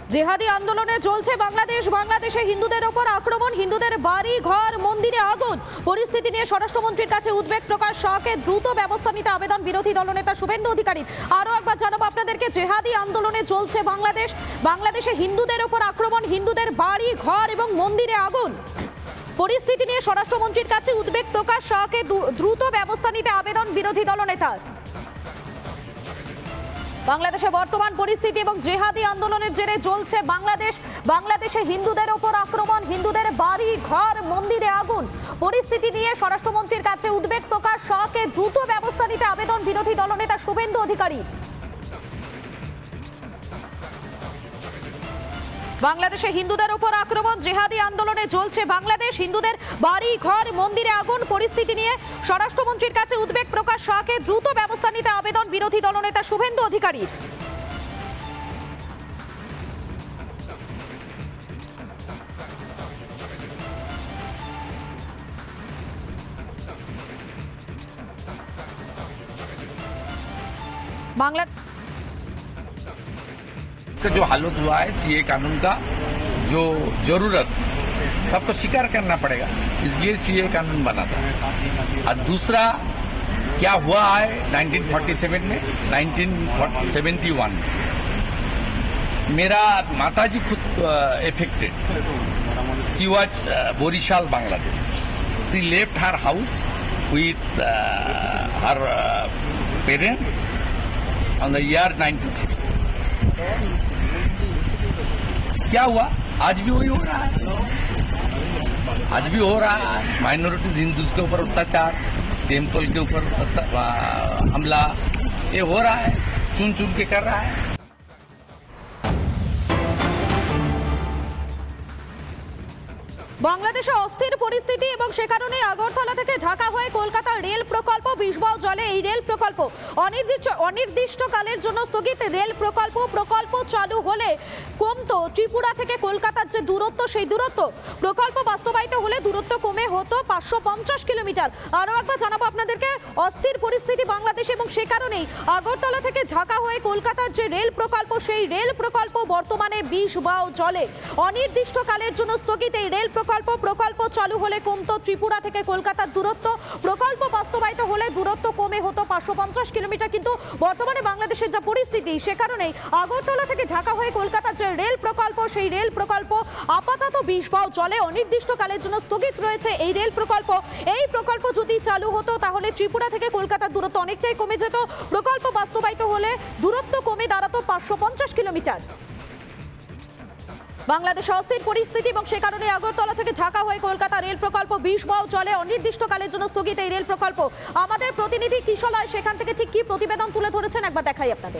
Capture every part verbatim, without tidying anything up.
জেহাদি আন্দোলনে চলছে বাংলাদেশ। বাংলাদেশে হিন্দুদের ওপর আক্রমণ, হিন্দুদের বাড়ি ঘর মন্দিরে আগুন। পরিস্থিতি নিয়ে স্বরাষ্ট্রমন্ত্রীর কাছে উদ্বেগ প্রকাশ, শাহকে দ্রুত ব্যবস্থা নিতে আবেদন বিরোধী দলনেতা শুভেন্দু অধিকারী। আরো একবার জানাবো আপনাদেরকে, জেহাদি আন্দোলনে চলছে বাংলাদেশ। বাংলাদেশে হিন্দুদের ওপর আক্রমণ, হিন্দুদের বাড়ি ঘর এবং মন্দিরে আগুন। পরিস্থিতি নিয়ে স্বরাষ্ট্রমন্ত্রীর কাছে উদ্বেগ প্রকাশ, শাহকে দ্রুত ব্যবস্থা নিতে আবেদন বিরোধী দলনেতার। বাংলাদেশে বর্তমান পরিস্থিতি এবং জেহাদি আন্দোলনের জেরে চলছে বাংলাদেশ। বাংলাদেশে হিন্দুদের ওপর আক্রমণ, হিন্দুদের বাড়ি ঘর মন্দিরে আগুন। পরিস্থিতি নিয়ে স্বরাষ্ট্রমন্ত্রীর কাছে উদ্বেগ প্রকাশ, শাহকে দ্রুত ব্যবস্থা নিতে আবেদন বিরোধী দলনেতা শুভেন্দু অধিকারী। বাংলাদেশে হিন্দুদের উপর আক্রমণ, জেহাদি আন্দোলনে চলছে বাংলাদেশ। হিন্দুদের বাড়ি ঘর মন্দিরে আগুন। পরিস্থিতি নিয়ে স্বরাষ্ট্রমন্ত্রীর কাছে উদ্বেগ প্রকাশ, শাহকে দ্রুত ব্যবস্থা নিতে আবেদন বিরোধী দলনেতা শুভেন্দু অধিকারী। বাংলা जो हालत हुआ है सीए कानून का, जो जरूरत सबको स्वीकार करना पड़ेगा, इसलिए सीए कानून बना था। और दूसरा क्या हुआ है नाइनटीन फोर्टी सेवन में, नाइनटीन सेवेंटी वन में मेरा माताजी खुद affected. She was Barishal Bangladesh. She left her house with her parents on the year nineteen sixty. क्या हुआ? आज भी वही हो रहा है, आज भी हो रहा है। माइनॉरिटीज हिंदूज के ऊपर अत्याचार, टेम्पल के ऊपर हमला, ये हो रहा है, चुन चुन के कर रहा है। বাংলাদেশে অস্থির পরিস্থিতি এবং সে কারণে আগরতলা থেকে ঢাকা হয়ে কলকাতা রেল প্রকল্প বিষবাও জলে। এই রেল প্রকল্প অনির্দিষ্ট অনির্দিষ্টকালের জন্য স্থগিত। রেল প্রকল্প প্রকল্প চালু হলে কমতো ত্রিপুরা থেকে কলকাতার যে দূরত্ব, সেই দূরত্ব প্রকল্প বাস্তবায়িত হলে দূরত্ব কমে হতো পাঁচশো পঞ্চাশ কিলোমিটার। আরও একবার জানাবো আপনাদেরকে, অস্থির পরিস্থিতি বাংলাদেশ এবং সে কারণেই আগরতলা থেকে ঢাকা হয়ে কলকাতার যে রেল প্রকল্প, সেই রেল প্রকল্প বর্তমানে বিষবাও জলে। অনির্দিষ্টকালের জন্য স্থগিত এই রেল প্রকল্প প্রকল্প চালু হলে কমতো ত্রিপুরা থেকে কলকাতার দূরত্ব, প্রকল্প বাস্তবায়িত হলে দূরত্ব কমে হতো পাঁচশো পঞ্চাশ কিলোমিটার। কিন্তু বর্তমানে বাংলাদেশের যা পরিস্থিতি, সে কারণেই আগরতলা থেকে ঢাকা হয়ে কলকাতার যে রেল প্রকল্প, সেই রেল প্রকল্প আপাতত বিষবাও জলে। অনির্দিষ্টকালের জন্য স্থগিত রয়েছে এই রেল প্রকল্প। এই প্রকল্প যদি চালু হতো তাহলে ত্রিপুরা থেকে কলকাতার দূরত্ব অনেকটাই কমে যেত। প্রকল্প বাস্তবায়িত হলে দূরত্ব কমে দাঁড়াতো পাঁচশো পঞ্চাশ কিলোমিটার। বাংলাদেশে অস্থির পরিস্থিতি এবং সে কারণে আগরতলা থেকে ঢাকা হয়ে কলকাতা রেল প্রকল্প বিষবাও চলে। অনির্দিষ্টকালের জন্য স্থগিত এই রেল প্রকল্প। আমাদের প্রতিনিধি কিশলয় সেখান থেকে ঠিক কি প্রতিবেদন তুলে ধরেছেন একবার দেখাই আপনাদের।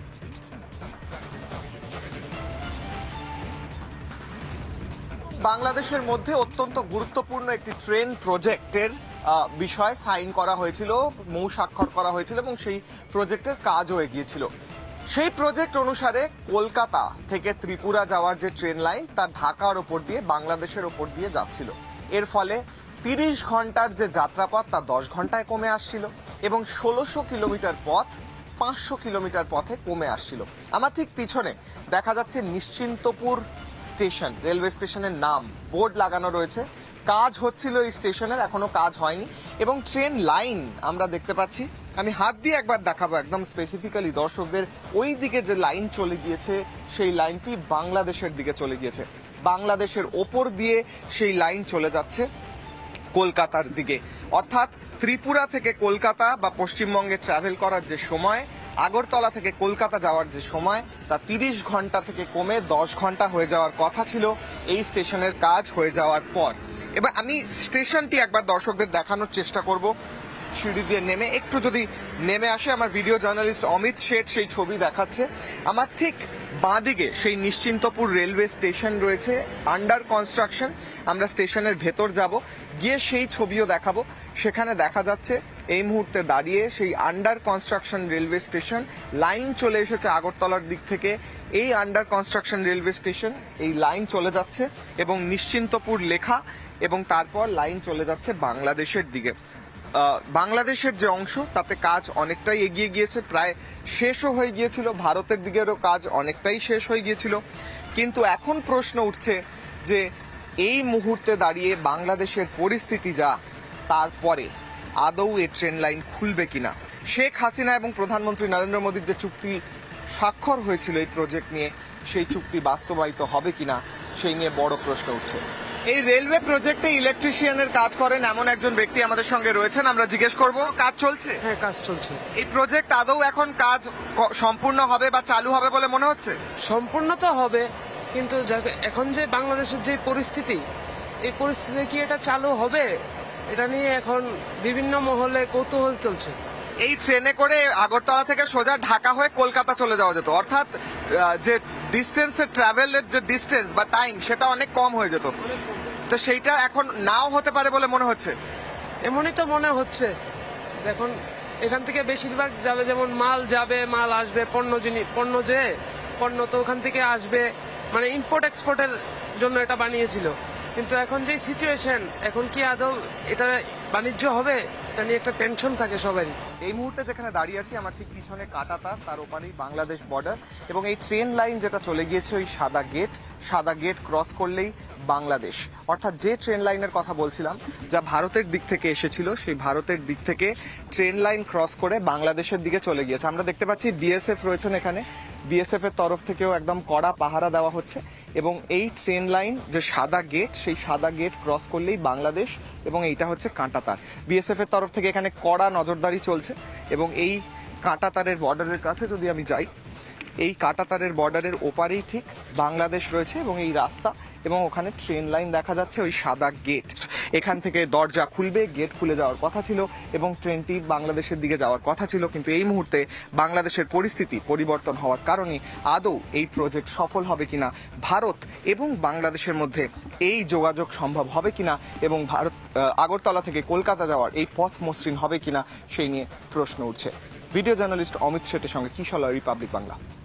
বাংলাদেশের মধ্যে অত্যন্ত গুরুত্বপূর্ণ একটি ট্রেন প্রজেক্টের বিষয়ে সাইন করা হয়েছিল, মৌ স্বাক্ষর করা হয়েছিল এবং সেই প্রজেক্টের কাজও এগিয়েছিল। সেই প্রজেক্ট অনুসারে কলকাতা থেকে ত্রিপুরা যাওয়ার যে ট্রেন লাইন, তা ঢাকার ওপর দিয়ে বাংলাদেশের ওপর দিয়ে যাচ্ছিল। এর ফলে তিরিশ ঘন্টার যে যাত্রাপথ তা দশ ঘন্টায় কমে আসছিল এবং ষোলোশো কিলোমিটার পথ পাঁচশো কিলোমিটার পথে কমে আসছিল। আমার ঠিক পিছনে দেখা যাচ্ছে নিশ্চিন্তপুর স্টেশন, রেলওয়ে স্টেশনের নাম বোর্ড লাগানো রয়েছে। কাজ হচ্ছিল এই স্টেশনের, এখনো কাজ হয়নি এবং ট্রেন লাইন আমরা দেখতে পাচ্ছি। আমি হাত দিয়ে একবার দেখাবো একদম স্পেসিফিক্যালি দর্শকদের, ওই দিকে যে লাইন চলে গিয়েছে সেই লাইনটি বাংলাদেশের দিকে চলে গিয়েছে। বাংলাদেশের ওপর দিয়ে সেই লাইন চলে যাচ্ছে কলকাতার দিকে। অর্থাৎ ত্রিপুরা থেকে কলকাতা বা পশ্চিমবঙ্গে ট্রাভেল করার যে সময়, আগরতলা থেকে কলকাতা যাওয়ার যে সময়, তা তিরিশ ঘন্টা থেকে কমে দশ ঘন্টা হয়ে যাওয়ার কথা ছিল এই স্টেশনের কাজ হয়ে যাওয়ার পর। এবার আমি স্টেশনটি একবার দর্শকদের দেখানোর চেষ্টা করব। সিঁড়ি দিয়ে নেমে একটু যদি নেমে আসে, আমার ভিডিও জার্নালিস্ট অমিত শেঠ সেই ছবি দেখাচ্ছে। আমার ঠিক বাঁদিকে সেই নিশ্চিন্তপুর রেলওয়ে স্টেশন রয়েছে, আন্ডার কনস্ট্রাকশন। আমরা স্টেশনের ভেতর যাব, গিয়ে সেই ছবিও দেখাবো। সেখানে দেখা যাচ্ছে এই মুহূর্তে দাঁড়িয়ে সেই under construction railway station. Line চলে এসেছে আগরতলার দিক থেকে, এই আন্ডার কনস্ট্রাকশন রেলওয়ে স্টেশন, এই লাইন চলে যাচ্ছে এবং নিশ্চিন্তপুর লেখা এবং তারপর লাইন চলে যাচ্ছে বাংলাদেশের দিকে। আহ, বাংলাদেশের যে অংশ তাতে কাজ অনেকটাই এগিয়ে গিয়েছে, প্রায় শেষও হয়ে গিয়েছিল। ভারতের দিকেরও কাজ অনেকটাই শেষ হয়ে গিয়েছিল, কিন্তু এখন প্রশ্ন উঠছে যে এই মুহূর্তে দাঁড়িয়ে বাংলাদেশের পরিস্থিতি যা, তারপরে আদৌ এই ট্রেন লাইন খুলবে কিনা। শেখ হাসিনা এবং প্রধানমন্ত্রী নরেন্দ্র মোদীর যে চুক্তি স্বাক্ষর হয়েছিল এই প্রজেক্ট নিয়ে, সেই চুক্তি বাস্তবায়িত হবে কিনা সেই নিয়ে বড় প্রশ্ন উঠছে। এই রেলওয়ে প্রজেক্টে ইলেকট্রিশিয়ানের কাজ করেন এমন একজন ব্যক্তি আমাদের সঙ্গে রয়েছেন, আমরা জিজ্ঞেস করব কাজ চলছে। হ্যাঁ, কাজ চলছে। এই প্রজেক্ট আদৌ এখন কাজ ক- সম্পূর্ণ হবে বা চালু হবে বলে মনে হচ্ছে? সম্পূর্ণ তো হবে, কিন্তু যাকে- এখন যে বাংলাদেশের যে পরিস্থিতি, এই পরিস্থিতিতে কি এটা চালু হবে, এটা নিয়ে এখন বিভিন্ন মহলে কৌতূহল চলছে। এই ট্রেনে করে আগরতলা থেকে সোজা ঢাকা হয়ে কলকাতা চলে যাওয়া যেত, অর্থাৎ আহ, যে ডিস্টেন্সের ট্রাভেলের যে ডিস্টেন্স বা টাইম সেটা অনেক কম হয়ে যেত। তো সেইটা এখন নাও হতে পারে বলে মনে হচ্ছে। এমনই তো মনে হচ্ছে। দেখুন, এখান থেকে বেশিরভাগ যাবে, যেমন মাল যাবে, মাল আসবে, পণ্য জিনিস পণ্য যে পণ্য তো ওখান থেকে আসবে, মানে ইম্পোর্ট এক্সপোর্টের জন্য এটা বানিয়েছিল। কিন্তু এখন যে সিচুয়েশন, এখন কি আদৌ এটা বাণিজ্য হবে, এটা নিয়ে একটা টেনশন থাকে সবারই। এই মুহূর্তে যেখানে দাঁড়িয়ে আছি আমার ঠিক পিছনে কাঁটাতার, তার ওপারেই বাংলাদেশ বর্ডার, এবং এই ট্রেন লাইন যেটা চলে গিয়েছে ওই সাদা গেট, সাদা গেট ক্রস করলেই বাংলাদেশ। অর্থাৎ যে ট্রেন লাইনের কথা বলছিলাম, যা ভারতের দিক থেকে এসেছিল, সেই ভারতের দিক থেকে ট্রেন লাইন ক্রস করে বাংলাদেশের দিকে চলে গিয়েছে। আমরা দেখতে পাচ্ছি বিএসএফ রয়েছেন এখানে, বিএসএফ এর তরফ থেকেও একদম কড়া পাহারা দেওয়া হচ্ছে, এবং এই ট্রেন লাইন যে সাদা গেট, সেই সাদা গেট ক্রস করলেই বাংলাদেশ, এবং এইটা হচ্ছে কাঁটাতার। বিএসএফ এর তরফ থেকে এখানে কড়া নজরদারি চলছে, এবং এই কাঁটাতারের বর্ডারের কাছে যদি আমি যাই, এই কাঁটাতারের বর্ডারের ওপারেই ঠিক বাংলাদেশ রয়েছে, এবং এই রাস্তা এবং ওখানে ট্রেন লাইন দেখা যাচ্ছে, ওই সাদা গেট। এখান থেকে দরজা খুলবে, গেট খুলে যাওয়ার কথা ছিল এবং ট্রেনটি বাংলাদেশের দিকে যাওয়ার কথা ছিল, কিন্তু এই মুহূর্তে বাংলাদেশের পরিস্থিতি পরিবর্তন হওয়ার কারণে আদৌ এই প্রজেক্ট সফল হবে কিনা, ভারত এবং বাংলাদেশের মধ্যে এই যোগাযোগ সম্ভব হবে কিনা, এবং ভারত আহ, আগরতলা থেকে কলকাতা যাওয়ার এই পথ মসৃণ হবে কিনা সেই নিয়ে প্রশ্ন উঠছে। ভিডিও জার্নালিস্ট অমিত শেঠের সঙ্গে কিশোর, রিপাবলিক বাংলা।